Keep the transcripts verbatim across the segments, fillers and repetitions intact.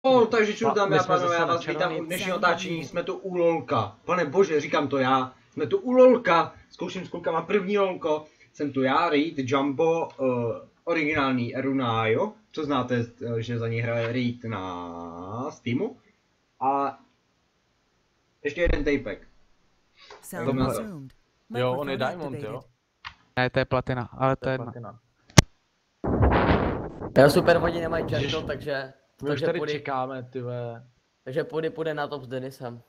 Oh, takže ču dámy a pánové, já vás vítám u dnešního otáčení, jsme tu u lolka. Pane bože, říkám to já, jsme tu u lolka, zkouším s klukama první lolko. Jsem tu já, Reed, Jumbo, uh, originální Erunayo, co znáte, že za něj hraje Reed na Steamu. A ještě jeden tapek. Jo, on je Diamond, jo? Ne, to je platina, ale to je jedna. Já super hodně nemají jungle, takže... My už tady čekáme, tyhle. Takže půjde, půjde na top s Denisem.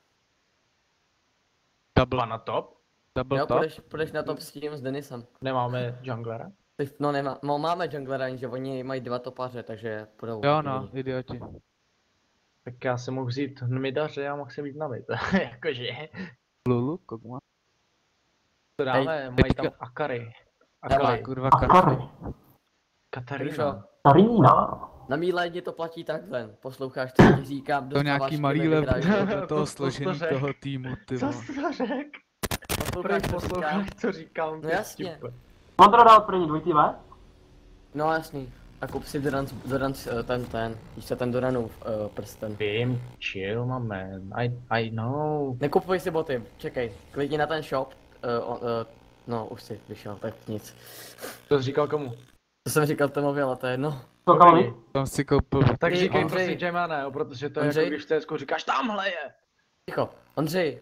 Double na top? Double jo, top? půjdeš, půjdeš na top s tím s Denisem. Nemáme junglera? No nemá, no, máme junglera, jenže oni mají dva topaře, takže půjdou. Jo no, idioti. Tak já se mohu vzít midaře a mohl jsem jít na mid, jakože. Lulu, kogma. To dáme, mají tam Akari. Akari, kurva Akari. Katarina. Katarina. Na mý lédě to platí takhle, posloucháš, co ti říkám, To nějaký malý level do toho složení toho týmu, ty Co vole. jsi to řek? Posloucháš, posloucháš, co říkám. No jasně. Modro dal první dvojitý V? No jasný. A kup si Doran, Doran, ten, ten, víš co, ten Doranův uh, prsten. Vím, chill, my man, I, I know. Nekupuj si boty, čekej, klidně na ten shop, uh, uh, no už si vyšel, tak nic. To jsi říkal komu? To jsem říkal Tomovi, ale to je jedno. To kamali? Tam si koupil. Tak Ty, říkej Ondřej. prostě Jamana, jo, protože to je Ondřej. jako když v té sku říkáš tamhle je. Ticho, Ondřej.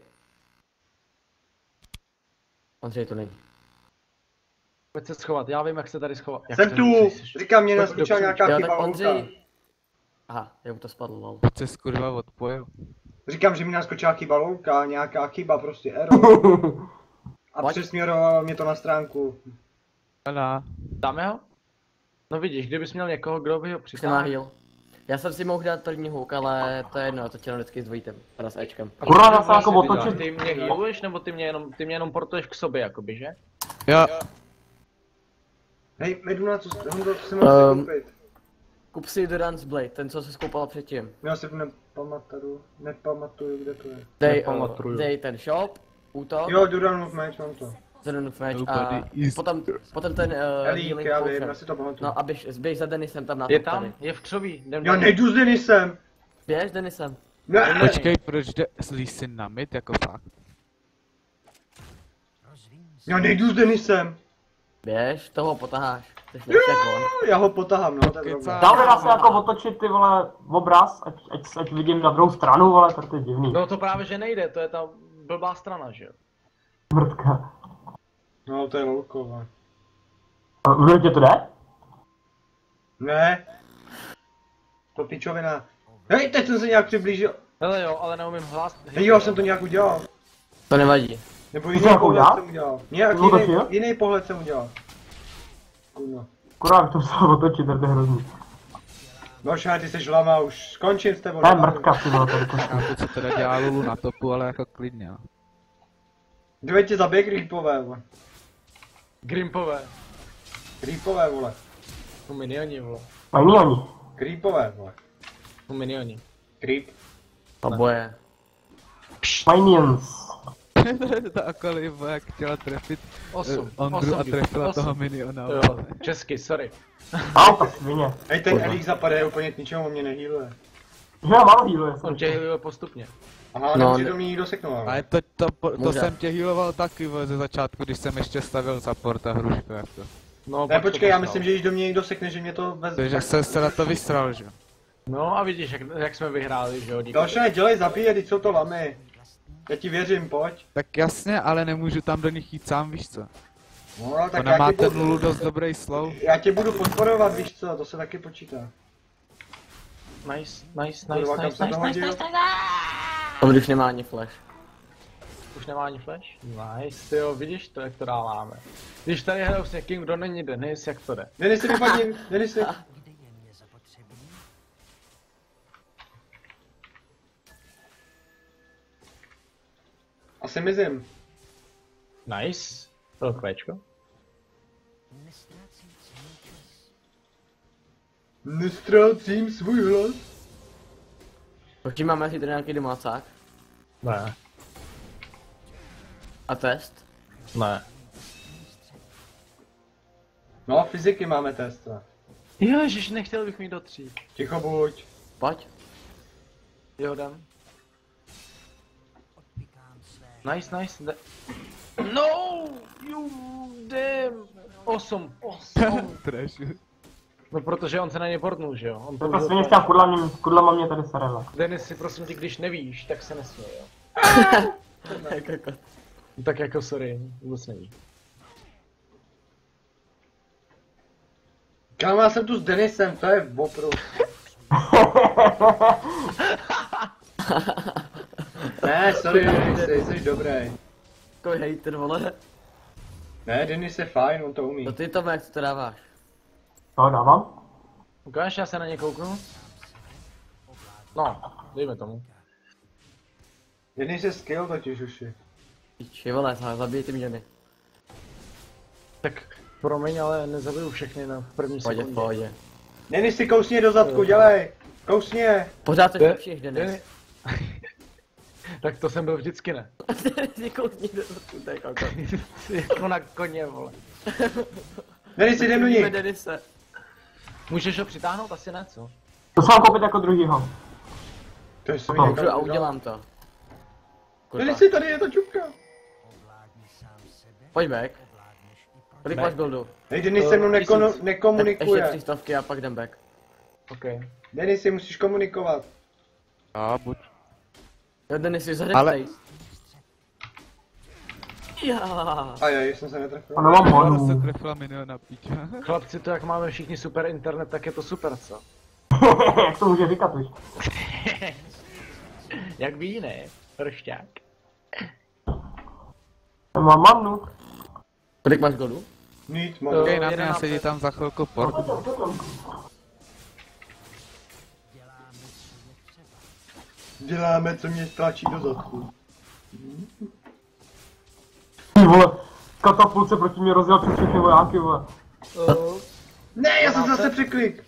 Ondřej to není. Pojď se schovat, já vím jak se tady schovat. Jak Jsem se- tu, jsi- říkám, mě Pojď naskočila dopředu. nějaká Jo, chyba tak lolka. Ondřej. Aha, jo, to spadlo, lol. Teď se skurva odpojil. Říkám, že mi naskočila chyba lolka, nějaká chyba, prostě error. A Pojď. přesměrovalo mě to na stránku. Hala. Dáme ho? No vidíš, kdybys měl někoho, kdo by ho Už nemá přitáhl. heal. Já jsem si mohl dát první hook, ale to je jedno, to tě vždycky s dvojitem, teda s Ečkem. Kurva, já se Vlastně jako ty děláš, otočit. Ty mě healuješ, nebo ty mě jenom, ty mě jenom portuješ k sobě, jakoby, že? Jo, Hej, Meduna, co, Hondo, co jsem měl Um, si koupit? Kup si Doran's Blade, ten co se skoupal předtím. Já si nepamatuju, nepamatuju, kde to je. Dej, uh, Nepamatuju. dej ten shop, útok, Jo, Duranův meč, mám to. Doranův meč a Nobody is- potom, potom ten uh, Elík, healing já vím, potion. já si to pamatuju. No a běž, zběž za Denisem tam na Je top tam, tady. je v křoví, jdem Já do- nejdu s Denisem. Běž Denisem. Ne, počkej, proč jde Lee na mid, jako fakt? já nejdu s Denisem. Běž, toho potaháš. Jsi lepší jak on. Já ho potahám, no, to je Kecá. pravda. Dal by se jako otočit ty vole obraz, ať, ať, ať vidím na druhou stranu, vole, to je divný. No to právě že nejde, to je ta blbá strana, že jo? Mrtka. No, to je lolkova. Vždyť tě to jde? Ne. To pičovina. Hej, teď jsem se nějak přiblížil. Hele jo, ale neumím hlas. Hej, jo, jsem to nějak udělal. To nevadí. Nebo to jiný jako pohled udělal? jsem udělal. Nějak No, tak jiný, jo. jiný pohled jsem udělal. Kurva. Kurva, jak to se otočit, to je hrozný. No šá, ty jsi lama, už skončím s tebou. To je mrtka, ty vole, tady koška. Chápu, co teda dělá Lulu na topu, ale jako klidně, no. Dvě tě zabije creepové, vole. Grimpové. Creepové, vole. Jsou minioni, vole. Mají oni. Creepové, vole. Jsou minioni. Creep. Oboje. Minions. Ta Akaliva, jak chtěla trefit Osm. eh, Ondru Osm a díl, trefila osm. toho miniona. Jo, česky, sorry. Au, ta svině. Hej, ten Kurva. Elík zapade úplně k ničemu, on mě nehýluje. Že já málo healuje. On tě healuje postupně. Aha, No, nemůže ne- do mě nikdo seknout, ale. Ale to, to, to, to Může. jsem tě healoval taky, vole, ze začátku, když jsem ještě stavil support a hrušku, jako. No, Ne, pak to počkej, já poslal. myslím, že když do mě někdo sekne, že mě to vezme. Takže se, se na to vystral, že? No a vidíš, jak, jak jsme vyhráli, že jo, díky. Další nedělej, zabíjet, teď jsou to lamy. Já ti věřím, pojď. Tak jasně, ale nemůžu tam do nich jít sám, víš co? No, tak Ona já má tě, ten budu, Lulu dost dobrý slow. já tě budu podporovat, víš co, to se taky počítá. Nice, nice, Kurva, nice, kam nice, jsem nice, to nice, hodil? nice, nice. On už nemá ani flash. Už nemá ani flash? Nice, jo, vidíš to, jak to dáváme. Když tady hraju s někým, kdo není Denis, jak to jde? Denis si vypadni, Denis si. Asi mizím. Nice. To kvéčko. Nestrácím svůj hlas. Určitě máme si tady nějaký domácák. Ne, A test. ne. No, fyziky máme test. Ježiš, nechtěl bych mít do tří. Ticho buď. Pojď. Jo, jdem. Nice, nice. De no! You damn! Osm. Osm. Trash. No protože on se na ně portnul, že jo? On To svině s těm kudlama, kudlama mě tady serele. Denis, si prosím tě, když nevíš, tak se nesměj, jo? Tak jako sorry, vůbec neví. Kámo, já jsem tu s Denisem, to je opravdu. Ne, sorry, Denis, jsi dobrý. Takový hater, vole. Ne, Denis je fajn, on to umí. No ty Tome, jak to dáváš? To dávám? Ukáž, já se na ně kouknu? No, dejme tomu. Denis je skill totiž už je. Píči, vole, zabij ty mě. Tak promiň, ale nezabiju všechny na první Pohodě, sekundě. pohodě. Denis si kousni do zadku, dělej. Kousni. Pořád jsi De- lepší než Denis. Deni- Tak to jsem byl vždycky, ne? Ty kousni do zadku, to je kokot. Jako na koně, vole. Denis, jdem do Vidíme ní. Denise. Můžeš ho přitáhnout? Asi ne, co? To se mám koupit jako druhýho. To je Aha. Můžu a udělám to. Kurva. Denis, tady je ta čupka. Pojď back. Kolik Back. máš buildu? Hej, Denis se mnou neko- Tisíc. Tak ještě nekomunikuje. tři stovky a pak jdem back. OK. Denis, si musíš komunikovat. A buď. Jo, Denis, si Ale- zařeptej. Já. A já jsem se netrefil. A nemám Ona se honu. trefila milion na píč. Chlapci, to jak máme všichni super internet, tak je to super, co? Jak to může říkat už? Jak ví, ne? Ršťák. Mám mannu. Kolik máš golů? Nic, To- mám. Okej, na mě jedenáct sedí tam za chvilku port. Děláme, co mě tlačí do zadku. Ty vole, katapult proti mě rozjel přes všechny vojáky, vole. Uh, Ne, já jsem zase překlik.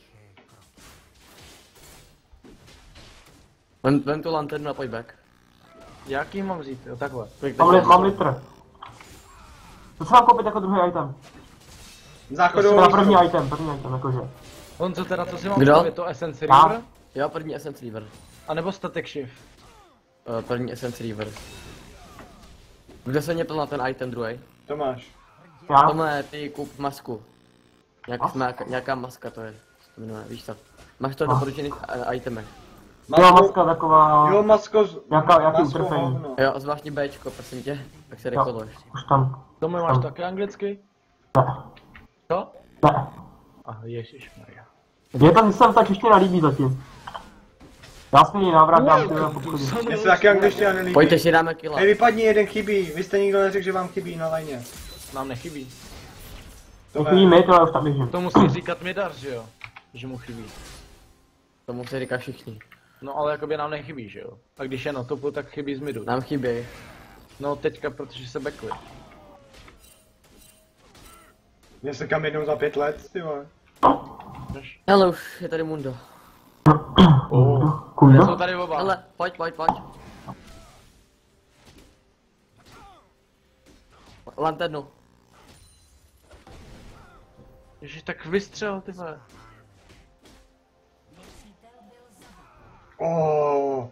Vem, vem tu lanternu a pojď back. jaký mám vzít? Jo, takhle. Kolik Mám, teď li, máš mám golů? litr. To se mám koupit jako druhý item. Záchodovou Teda první místo. item, první item, jakože. Honzo, teda co si mám Kdo? stavit? To Essence Já. Reaver? Jo, první Essence Reaver. A nebo Static Shift? Uh, první Essence Reaver. Kdo se mě plnil na ten item druhý? To máš. Já? Tomhle, ty kup masku. Nějak, Masku? nějaká, nějaká maska to je. Co to jmenuje, víš to. Máš to v Ah. doporučených uh, itemech. Jo, maska taková... Jo, masko z... Jaká- jaký masko utrpení? hovno. Jo, zvláštní Bčko, prosím tě. Tak se Jo, rekoduješ. už tam. To mi máš taky anglicky? Ne, Co? ne. Aha, ježišmarja. Mně to se ta čeština líbí zatím. Já si návrat dám tyhle v obchodě. Mně se taky angličtina nelíbí. Pojďte si dáme killa. Hej, vypadni, jeden chybí. Vy jste nikdo neřekl, že vám chybí na lajně. Nám nechybí. To To chybí ne. mi, to já už tam běžím. To musí říkat Midar, že jo? Že mu chybí. Tomu se říká všichni. No ale jakoby nám nechybí, že jo? A když je na topu, tak chybí z midu. Nám chybí. No teďka, protože se backli. Mně se kam jednou za pět let, ty vole. Hele, už je tady Mundo. Jsou Kundo? tady oba. Hele, pojď, pojď, pojď. Lanternu. Ježiš, tak vystřel, ty vole. Oh.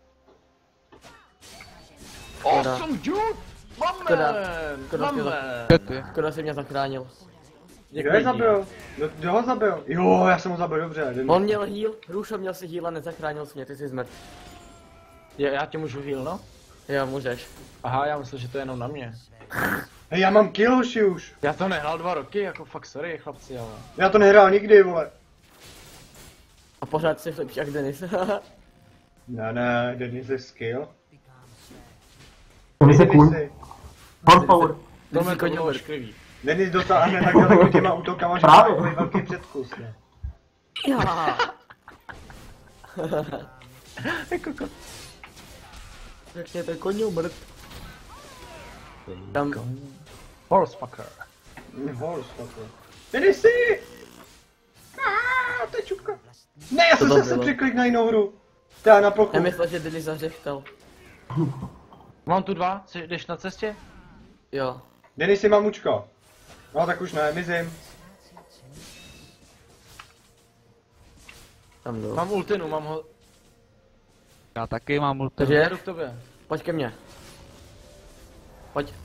Škoda. Awesome dude! Škoda. Mamen! Škoda, škoda. Mamen! Pěty. Škoda si mě zachránil. Kdo je zabil? Kdo, kdo ho zabil? Jo, já jsem ho zabil, dobře. Den... On měl heal, Hrušo měl si heal a nezachránil si mě, ty jsi zmrt. Je, já tě můžu heal, no? Jo, můžeš. Aha, já myslím, že to je jenom na mě. Hej, já mám kiloši už. Já to nehrál dva roky, jako fakt sorry, chlapci, ale... Já to nehrál nikdy, vole. A pořád jsi lepší jak Denis. Ne, ne, Denis je skill. Denis je kůň. Denis, Horsepower. To Denis mě je to koně bylo mrt. šklivý. Denis dotáhne tak daleko těma útokama, že má Právě. takový velký předkus, ne? Já. Jako ko... Řekně ten koně umrt. Tam, Horsefucker. Horse, fucker. Denisi! Aaaa, to je čupka. Ne, já jsem to zase bylo? překlik na jinou hru. Já na plochu. já myslel, že Denis zařechtal. Mám tu dva, jsi, jdeš na cestě? Jo. Denisi, mamučko. No tak už ne, mizím. Tam jdu. Mám ultinu, mám ho... Já taky mám multi. Takže Já jdu k tobě. pojď ke mně. Pojď.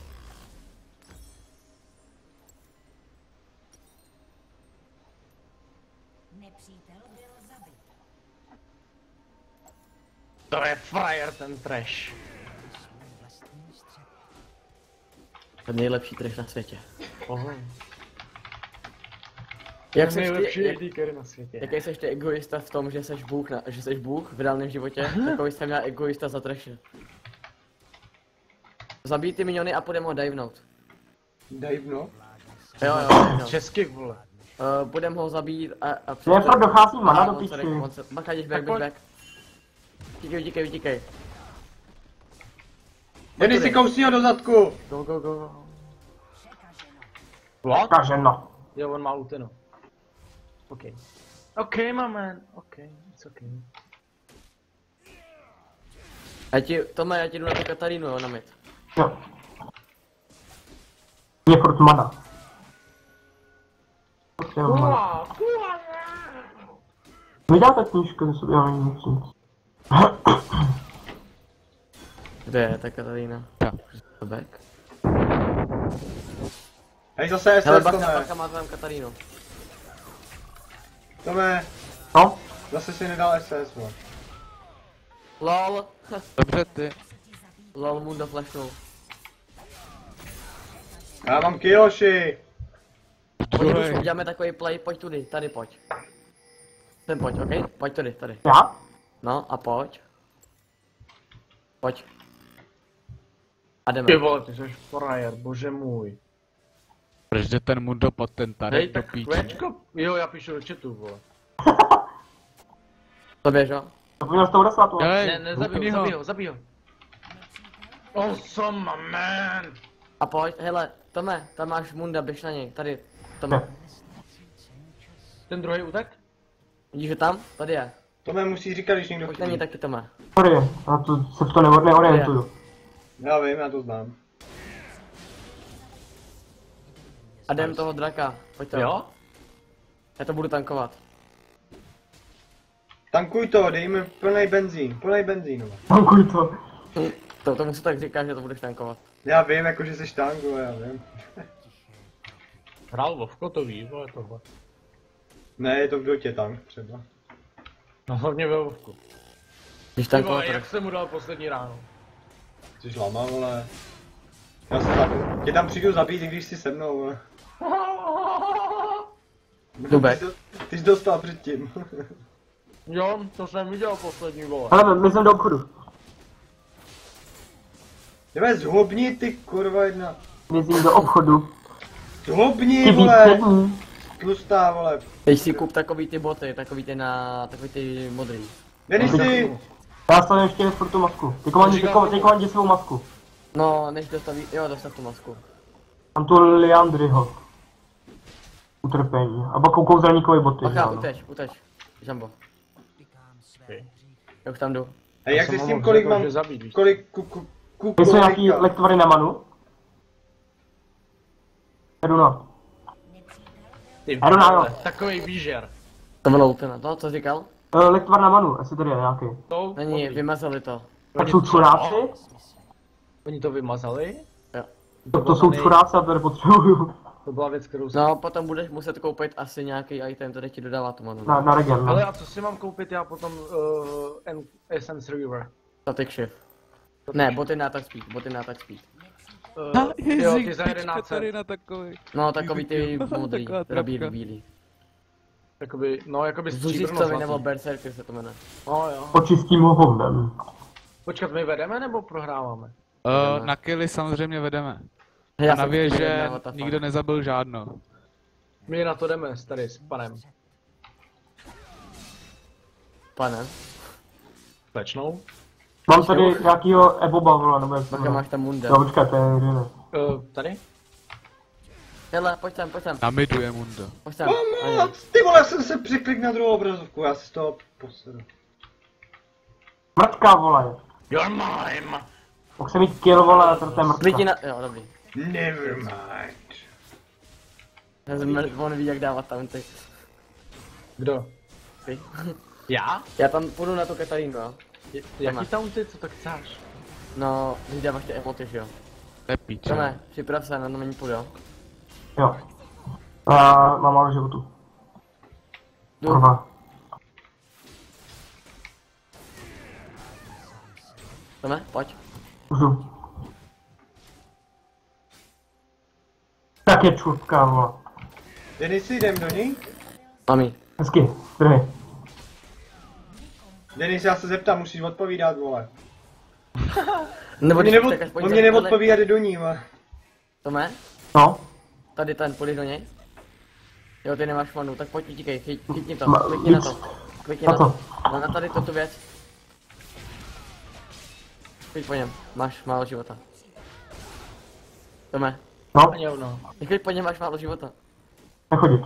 To je frajer ten trash. To je nejlepší trash na světě. Oho. Jak Ten seš nejlepší ty, jak, A D carry na světě. jaký seš ty egoista v tom, že seš Bůh, na, že seš Bůh v reálném životě? Takový jsem já egoista za trashe. Zabij ty miniony a půjdeme ho divenout. Divno. Jo, jo, divenout. Česky, vole. Uh, budeme ho zabít a... a Ne, pro dochází mana do on se piči. rek- on se- Bacha, jdeš back, jdeš back. Utíkej, utíkej, utíkej. Jedy si kousni ho do zadku. Go, go, go, go. What? Kaženo. Jo, on má ultinu. OK. OK, my man. OK, it's OK. Já ti, Tome, já ti jdu na tu Katarínu, jo, na mid. Jo. Je furt mana. Kula, kula, Vydáte knížku, že sobě jo, nic, nic. Kde je ta Katarína? Jo. Back. Hej, zase S Hele, S, Bacha, Tome. Bacha má tam Katarínu. Tome, No? zase si nedal S S, vole. LOL. Dobře ty. LOL, Mundo flashnul. Já mám Kiyoshi. Pojď, Druhý. už uděláme takový play, pojď tudy, tady pojď. Sem pojď, ok? Pojď tady, tady. Já? No a pojď. Pojď. A jdeme. Ty vole, ty jsi frajer, bože můj. Proč jde ten Mundo pod ten tady Hej, do tak píče? kvečko. Jo, já píšu do chatu, vole. To běž, jo? To by měl s tou dostat, vole. Ne, Hej, ne, hupni zabij ho, zabij ho, zabij ho. Awesome, my man. A pojď, hele, Tome, tam máš Munda, běž na něj, tady. Tome. Ten druhý utek? Vidíš ho tam? Tady je. Tome musí říkat, když někdo Pojď na něj chybí. taky, Tome. Sorry, já to, se v to ne- neorientuju. Já vím, já to znám. A jdem toho draka, pojď to. Jo? Já to budu tankovat. Tankuj to, dej mi plnej benzín, plnej benzín, vole. Tankuj to. To, tomu se tak říká, že to budeš tankovat. Já vím, jako že jsi tank, vole, já vím. Hrál Vovko, to ví, vole, tohle. Ne, je to v dotě tank třeba. No hlavně ve Vovku. Když Ty tankovat, vole, to jak jsem mu dal poslední ráno. Jsi lama, vole. Já se za... Tě tam přijdu zabít, i když jsi se mnou, vole. Dubek. Ty jsi, ty jsi dostal předtím. Jo, to jsem viděl poslední, vole. Ale my jsme do obchodu. Jdeme zhubni, ty kurva jedna. Mizím do obchodu. Zhubni, Chybí vole. přední. Tlustá, vole. Teď si kup takový ty boty, takový ty na, takový ty modrý. Jedy si. Já stavím ještě furt tu masku. Teďko mám, teďko, teďko mám děsivou masku. No, než dostaví, jo, dostav tu masku. Mám tu Leandryho. Utrpení. A pak kouzelníkové boty. Bacha, ano. uteč, uteč. Jumbo. Okay. Já už tam jdu. Hej, jak jsem si s ho tím, mohl kolik jako, mám, že zabít, víš? kolik ku, ku, ku, Jsou nějaký kolika? lektvary na manu? Jdu na. Ty Jdu na, jo. vole, takovej výžer. To bylo ultima, to, co říkal? Uh, lektvar na manu, jestli tady je nějaký. To, Není, dobrý. vymazali to. Tak jsou čuráci? Oni to vymazali? Jo. Tak to jsou čuráci a to nepotřebuju. To byla věc, kterou jsem... No, potom budeš muset koupit asi nějaký item, který ti dodává tu manu. Na, na regen, no. Ale a co si mám koupit já potom uh, Essence River? Static shift. Ne, boty na attack speed, boty na attack speed. Uh, jo, ty za jedenáct tady na takový. No, takový ty modrý, Taková teda bílý, trapka. bílý. Jakoby, no jakoby Zuřistovi stříbrno nebo zlatý. Berserker se to jmenuje. No jo. Očistím ho hovnem. Počkat, my vedeme nebo prohráváme? Uh, na killy samozřejmě vedeme. Já A na jsem věže chtěl, what the fuck. nikdo nezabil žádnou. My na to jdeme tady s panem. Pane, Slečnou? Mám tady nějakýho eboba, vole, nebo jak se Bacha, jmenuje. máš tam Munda. Jo, počkej, to je jiný. Uh, tady? Hele, pojď sem, pojď sem, Na midu je Mundo. pojď sem. Mama, Ani. ty vole, jsem se přiklik na druhou obrazovku, já si z toho posedu. Mrtka, vole. You're mine! Mohl jsem mít kill, vole, a to je mrtka. Vidí na, jo, dobrý. Never mind. Já jsem, on ví, jak dávat taunty. Kdo? Ty. Já? Já tam půjdu na tu Katarínu, jo. Je, jaký taunty, co to chceš? No, když dáváš ty emoty, že jo? Nepíče. Tome, připrav se, na to není půl, jo? Jo. A mám málo životu. Jdu. Kurva. Tome, pojď. Můžu. Tak je čurtka, vole. Denisy, jdem do ní? Mami. Hezky, drhy. Denis, já se zeptám, musíš odpovídat, vole. Nebo On mě, když neod, čekáš, pojď on za- mě tohle- neodpovídá, jde do ní, vole. Tome, No, tady ten, půjdeš do něj? Jo, ty nemáš manu, tak pojď utíkej, chyť, chytni to, Ma- klikni na víc. to. Klikni Na na co? to. Na, na tady toto věc. Chyť po něm, máš málo života. Tome, no, Ani ono. chyť po něm, máš málo života. nechodit.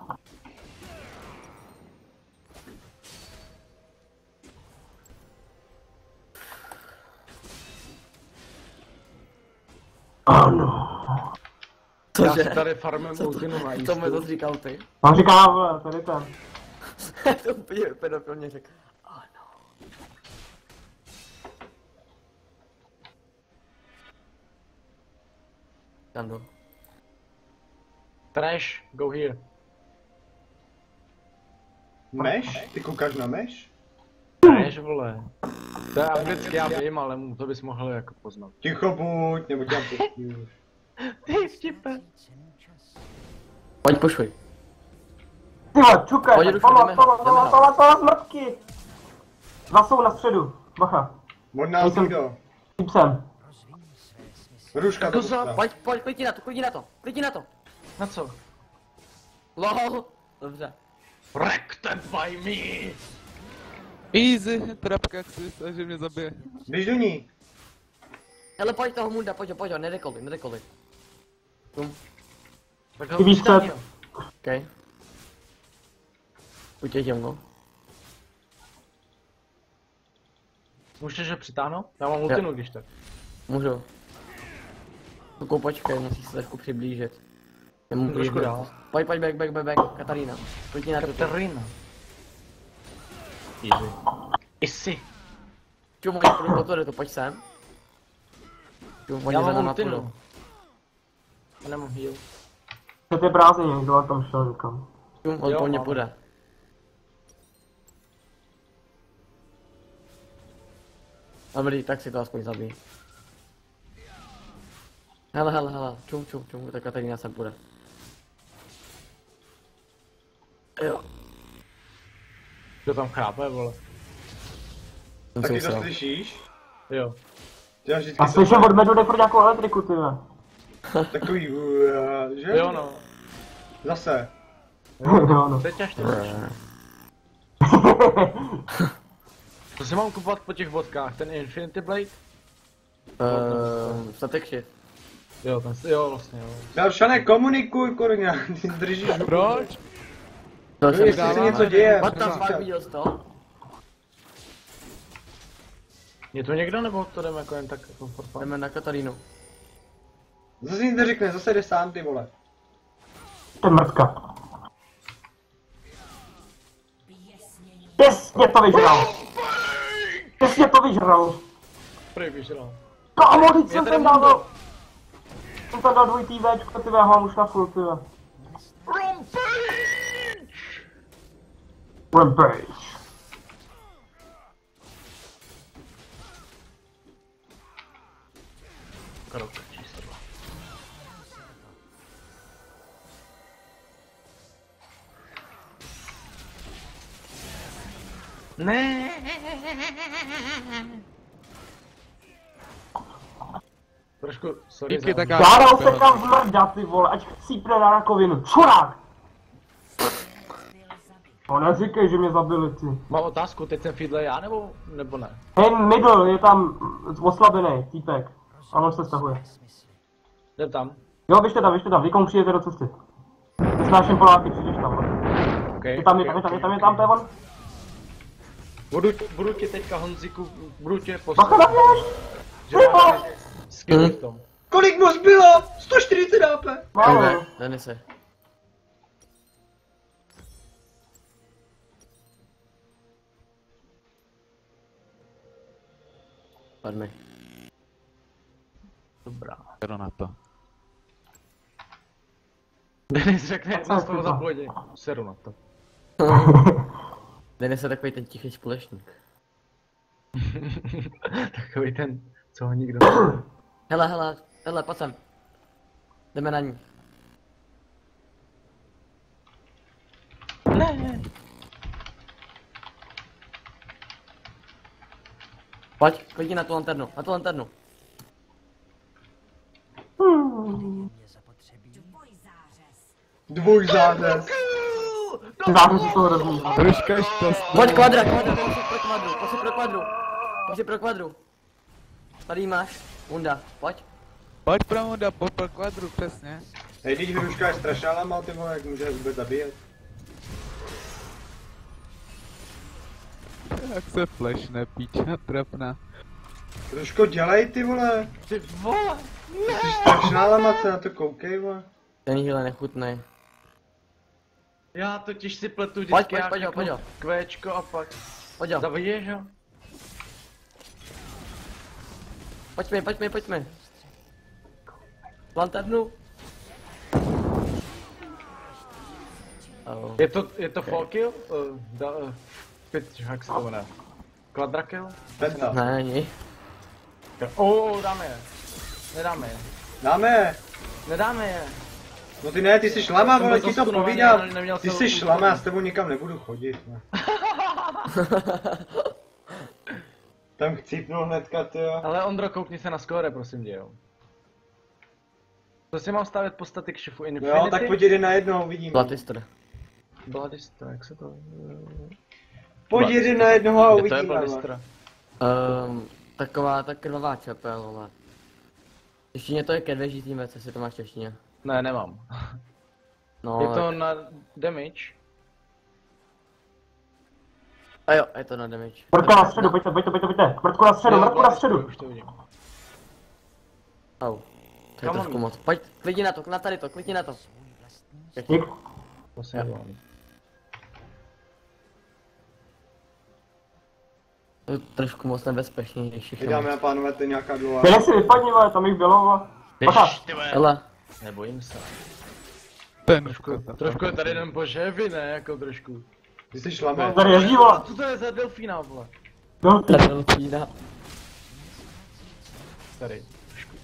Ano. Já Cože? si tady farmem Co to, ultinu na to mi to jízdu. říkal ty? On říká, vole, tady ten. To úplně pedofilně řekl. Ano. Tam jdu. Trash, go here. Meš? Ty koukáš na meš? Trash, vole. To je anglicky, já vím, ale mu to bys mohl jako poznat. Ticho buď, nebo tě pustím. Ty vtipe. Pojď pošuj. Ty vole, čukaj, Pojď, tak Rušo, tohle, jdeme, tohle, jdeme tohle, na- tohle, tohle, zmrtky. Dva jsou na středu, bacha. Od nás Nejsem- nikdo. Typ jsem. Ruška to Koza, pustá. Pojď, pojď, klikni na to, klikni na to, klikni na to. Na co? Lol. Dobře. Wrecked by me! Easy, trapka si, takže mě zabije. Běž do ní. Hele, pojď toho munda, pojď ho, pojď ho, nedekoluj, nedekoluj. Tum, Tak ho Ty víš, co- přitáhni, jo. okej. Okay. Utěžím ho. Můžeš ho přitáhnout? Já mám ultinu, když tak. Můžu. Tuku, počkej, musíš se trošku přiblížit. Jemu Trošku blíž- dál. Pojď, pojď, back, back, back, back, Katarína. Klikni na to. Katarina. Easy. Easy. Čum, oni půjdu po to, jde to, pojď sem. Čum, oni Já za mám náma ultinu. půjdou. Já nemám heal. Chcete prázdně, někdo tam šel někam. Čum, on Jo, po mně mám. půjde. Dobrý, tak si to aspoň zabij. Hele, hele, hele, čum, čum, čum, tak Katarína sem půjde. Jo, Kdo tam chrápe, vole? jsem Taky si to usel. slyšíš? Jo. Ty máš vždycky A slyším od medu jde furt nějakou elektriku, ty vole. takový, uh, že? Jo no. Zase. Jo, no. Teď až to Co si mám kupovat po těch vodkách? Ten Infinity Blade? Ehm, statek shift. Jo, ten si, jo, vlastně, jo. Dalšané, komunikuj, kurňa, ty držíš. Proč? To No, jsem jestli se něco děje. What the fuck, viděl jsi to? Je to někdo, nebo to jdeme jako jen tak jako for fun? Jdeme na Katarínu. Zase nic neřekne, zase jde sám, ty vole. Ten mrtka. Těsně to vyžral. Těsně to vyžral. Prý vyžral. Kámo, teď Je jsem tady tam Mundo. dal. Jsem tam dal dvojitý Včko, ty mám už na full, ty vole. Rampage. Krok číslo dva. Ne. Trošku, sorry Díky, za... tak Já dal se kam zmrdat, ty vole, ať chcípne na rakovinu. Čurák! No neříkej, že mě zabili, ty. Mám otázku, teď jsem feedle já, nebo, nebo ne? Hej, middle, je tam oslabený týpek. A on se stahuje. Jdem tam. Jo, běžte tam, běžte tam, vy komu přijete do cesty. Nesnáším Poláky, přijdeš tam. Okay, Je tam, je tam, je tam, je tam, je tam, to je on. Budu, budu tě teďka, Honziku, budu tě Bacha na poslat, mě! že máš skill v tom. Kolik mu zbylo? sto čtyřicet H P. Málo. Ne, Denise. Padmi. Dobrá. Seru na to. Denis řekne, co z toho zapojení. Seru na to. Denis je takový ten tichý společník. Takový ten, co ho nikdo Hele, hele, hele, pojď sem. Jdeme na ní. Ne. Pojď, klidni na tu lanternu, na tu lanternu. Dvojzářez. Ty zářezy jsou hrozný. Troška šťastný. Pojď kvadra, kvadra, pojď si pro kvadru, pojď si pro kvadru. Pojď si pro kvadru. Tady jí máš, Unda, pojď. Pojď pro Munda, po pro kvadru, přesně. Hej, teď hruška je strašná lama, ty vole, jak může vůbec zabíjet. Jak se flashne, píča trapná. Trošku dělej, ty vole. Ty vole. Jsi strašná lama, co na to koukej, vole. Ten jíle nechutnej. Já totiž si pletu vždycky, Pojď, pojď, já pojď ho, řeknu pojď ho. Kvéčko a pak Pojď ho, zabiješ ho? pojď mi, pojď mi, pojď mi. Lanternu. Oh. Je to, je to full kill? Uh, da, uh, pit, jak se to jmenuje? Quadra kill? Penta. Ne, není. Oh, dáme je. Nedáme je. Dáme je. Nedáme je. No ty ne, ty jsi šlama, Jsem vole, byl ti to zastunovaný, povídám. ale neměl Ty jsem jsi ruku šlama, v já s tebou nikam nebudu chodit, ne. Tam chcípnul hnedka, ty jo. Ale Ondro, koukni se na skóre, prosím tě, jo. To si mám stavět po static shiftu Infinity? Jo, tak pojď jeden na jednou, uvidíme. Blatister. Bladistra, jak se to... Pojď jeden na jednoho a Kde to je uvidíme. vole. Bladistra? Um, taková ta krvavá čepel, vole. Češtině to je kedveží tým, co si to máš v češtině. Ne, nemám. No, Je to tak- na damage. A jo, je to na damage. Mrtka na středu, pojďte, pojďte, pojďte, pojďte. Mrtku na středu, mrtku na středu. Už to vidím. Au. To je Kam trošku mám? moc. Pojď, klidni na to, na tady to, klidni na to. Dík. To se dělám. To je trošku moc nebezpečný, když Vy všechno. dámy a pánové, to je nějaká dlouhá. Ty si vypadni, vole, tam jich bylo, vole. Bacha. Ty vole. Hele, Nebojím se. Ten Trošku, trošku je tady jeden poževy, ne? Jako trošku. Ty jsi šlama. Tady jezdí, A vole. co to je za delfína, vole? No, ty. tady delfína. Tady. Trošku.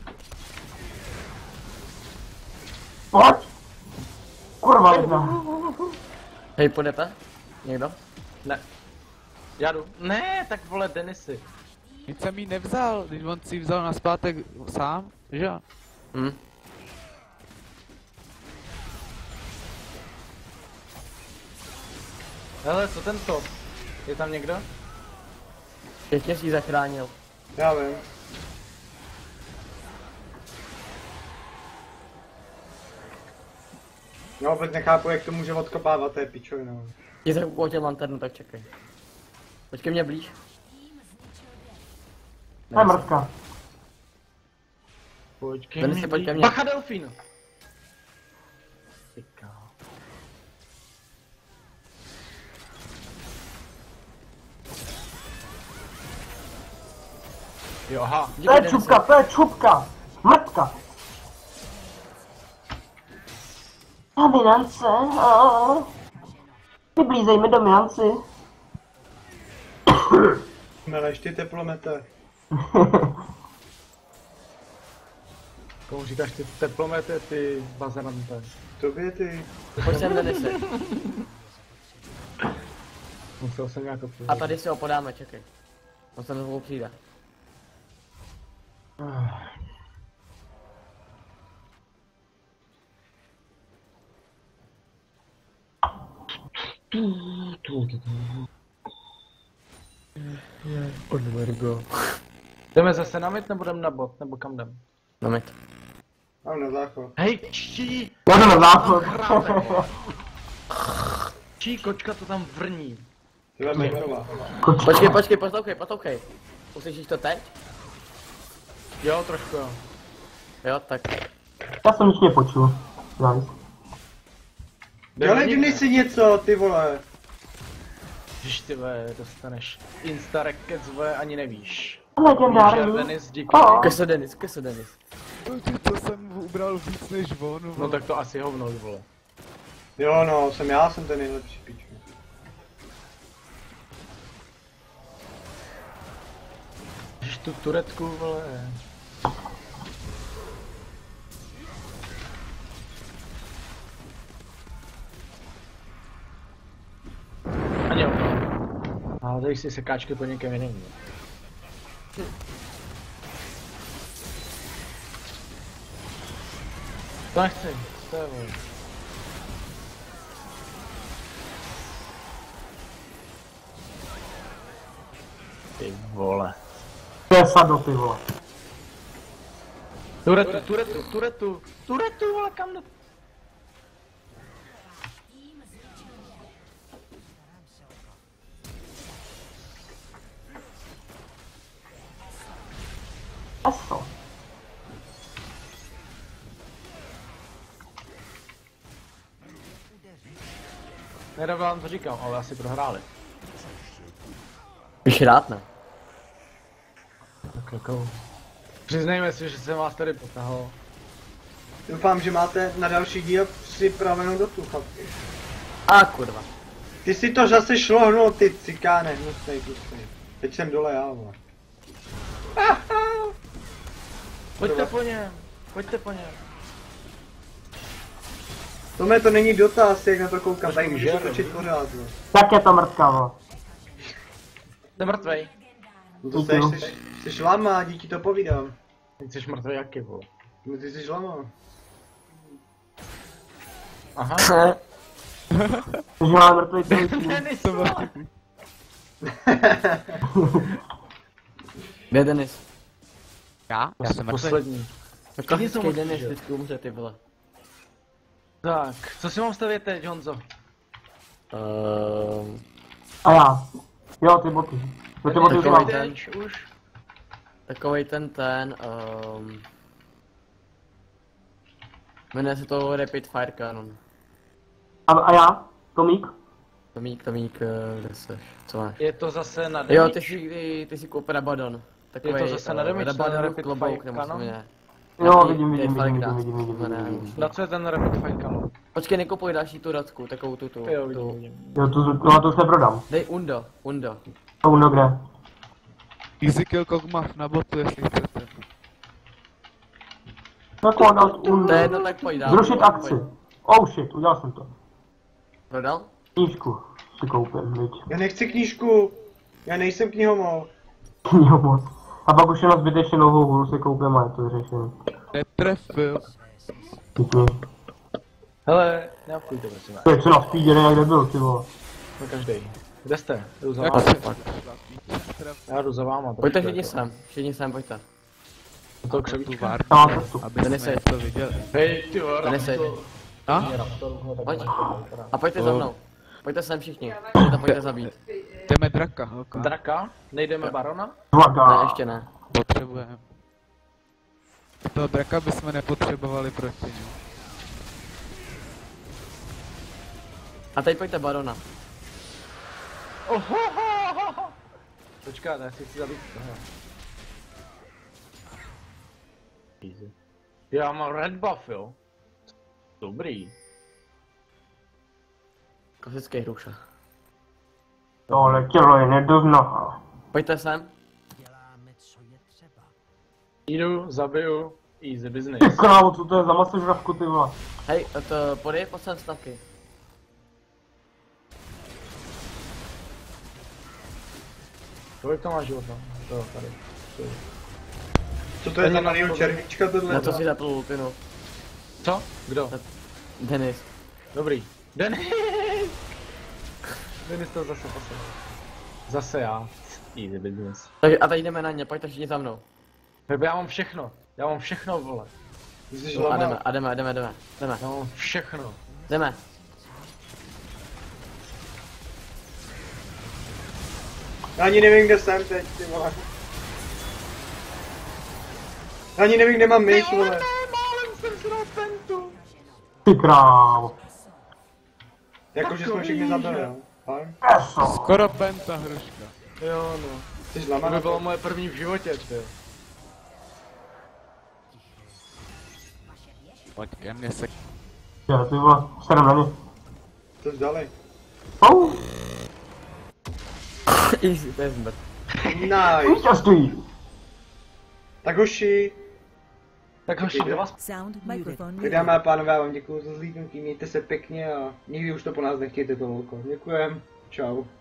Pojď. Kurva jedna. Hej, půjdete? Někdo? Ne. Já jdu. Ne, tak vole Denisy. Nic jsem jí nevzal, když on si ji vzal na zpátek sám, že jo? Hm. Hele, co ten top? Je tam někdo? Pěkně si ji zachránil. Já vím. Já vůbec nechápu, jak to může odkopávat, to je pičovina. Ti se ukotil lanternu, tak čekej. Pojď ke mně blíž. To je mrtka. Pojď ke Denisy, mně. pojď ke mně. Bacha delfín! Ty kámo. Jo, aha. To Díky, je Denisy. čupka, to je čupka. Mrtka. Dominance, aaa. Vyblízej mi dominanci. Meleš ty teplometr. Komu říkáš ty teplomety, ty bazarante? Tobě ty. Pojď sem, Denisy. Musel jsem nějak opět. A tady si ho podáme, čekej. On se znovu přijde. Odmergo. Jdeme zase na mid, nebo jdem na bot, nebo kam jdem? Na mid. Mám na záchod. Hej, čí! Pojďme na záchod. Čí kočka to tam vrní. Tyhle Mejnová. Počkej, počkej, poslouchej, poslouchej. Uslyšíš to teď? Jo, trošku jo. Jo, tak. Já jsem nic nepočul. Nice. Dělej divnej si něco, ty vole. Když ty vole, dostaneš insta racket vole, ani nevíš. Legendární. Denis, díky. O. Keso Denis, keso Denis. To jsem ubral víc než on, No tak to asi hovno, vole. Jo no, jsem já, jsem ten nejlepší pič. Ježiš, tu turetku, vole. Ani ono. Ale tady si sekáčky po někém jiném. To nechci, to je vole. Ty vole. To je sado, ty vole. Turetu, turetu, turetu, turetu, vole, kam do... Eso. Nerad vám to říkám, ale asi prohráli. Bych rád, ne? Tak jako... Přiznejme si, že jsem vás tady potahal. Doufám, že máte na další díl připravenou dotu, chlapky. A kurva. Ty si to zase šlohnu, ty cikáne, hnusnej, hnusnej. Teď jsem dole já, vole. Pojďte po něm, pojďte po něm. Tohle to není dotaz, jak na to koukám, tady Trošku můžeš žeru, točit víš? pořád, vole. Jak je to mrtka, vole. Jsi mrtvej. No to seš, seš, seš lama, díky to povídám. Teď jsi mrtvej jaký, vole. No ty jsi lama. Aha. Takže máme mrtvý celý tým. Denis, To bylo vole. vtipný. Kde je Denis? Já? Já jsem mrtvý. Poslední. No Všichni jsou klasický mrtví, Denis že? vždycky umře, ty vole. Tak, co si mám stavět teď, Honzo? Ehm... A já. Jo, ty boty. Jo, ty boty už mám. Takový Teď už. Takovej ten ten, um... jmenuje se to Rapid Fire Cannon. A, a já? Tomík? Tomík, Tomík, eh, kde seš? Co máš? Je to zase na damage? Jo, ty si, ty, ty si koupil Rabadon. Takovej, Je to zase na eh, damage, Rabadon ten Rapid klobouk, Fire nebo co se Cannon? jmenuje. Jo, Nějaký vidím, vidím, Death vidím, Fire vidím, vidím, vidím, Jmenuje, vidím. už Na ne. co je ten Rapid Fire Cannon? Počkej, nekupuj další tu radku, takovou tu tu. Jo, vidím, tu. vidím. Jo, tu, no, to už neprodám. Dej Undo, Undo. A uno kde? Easy kill Kog'Maw na botu, jestli chcete. Tak on dal uno. To je jedno, tak pojď dál. Zrušit akci. Pojď. Oh shit, udělal jsem to. Prodal? Knížku si koupím, viď. Já nechci knížku, já nejsem knihomol. Jo moc. A pak už jenom zbytečně novou hůl si koupím a je to vyřešené. Netrefil. Pěkně. Hele, neobchujte, prosím vás. To je co na speedě, ne, kde byl, ty vole. No každý. Kde jste? Jdu za Jak váma. se pak trefil Já jdu za váma. Pojďte trošku, všichni jako. sem, všichni sem, pojďte. Do toho tu křevíčka. várnu, Já mám cestu. aby Denis jsme je- to viděli. Hej, ty vole, Denis je- Raptor. A? Je Raptor, no tak Pojď. to vypadá. A pojďte za mnou. Pojďte sem všichni. Pojďte, pojďte zabít. Jdeme draka, holka. Draka? Nejdeme Barona? Ne, Vlada. ještě ne. Potřebujeme. Toho draka bychom nepotřebovali proti němu. A teď pojďte Barona. Ohohohoho. Počkáte, já si chci zabít toho. Easy. Já mám red buff, jo? Dobrý. Klasický hruša. To letělo je nedoznal. Pojďte sem. Jdu, zabiju, easy Ty business. krávo, co to je za masožravku, ty vole. Hej, to podej po sem stavky. Kolik to má života? To tady. To. Co to je za malýho červíčka tohle? Na co si zapl lupinu? Co? Kdo? Denis. Dobrý. Denis! Denis to zase poslal. Zase já. Easy business. Takže a teď jdeme na ně, pojďte všichni za mnou. Hebe, já mám všechno. Já mám všechno, vole. Ty jsi A jdeme, lama. a jdeme, jdeme, jdeme. Jdeme, Já mám všechno. jdeme. Já ani nevím, kde jsem teď, ty vole. Já ani nevím, kde mám myš, vole. Málem jsem si dal pentu. Ty krávo. Jakože jsme všichni zabili, jo. Fajn. Eso. Skoro penta hruška. Jo, no. Jsi To zlamaná. by bylo moje první v životě, ty. Pojď ke mně se... Jo, ty vole, sedm na ně. To zdali. Oh, Easy, to je zmrt. Nice. vítězství. Tak hoši, Tak hoši, do vás Sound microphone tak dámy a pánové, já vám děkuju za zhlídnutí, mějte se pěkně a nikdy už to po nás nechtějte to lolko. Děkujem, čau.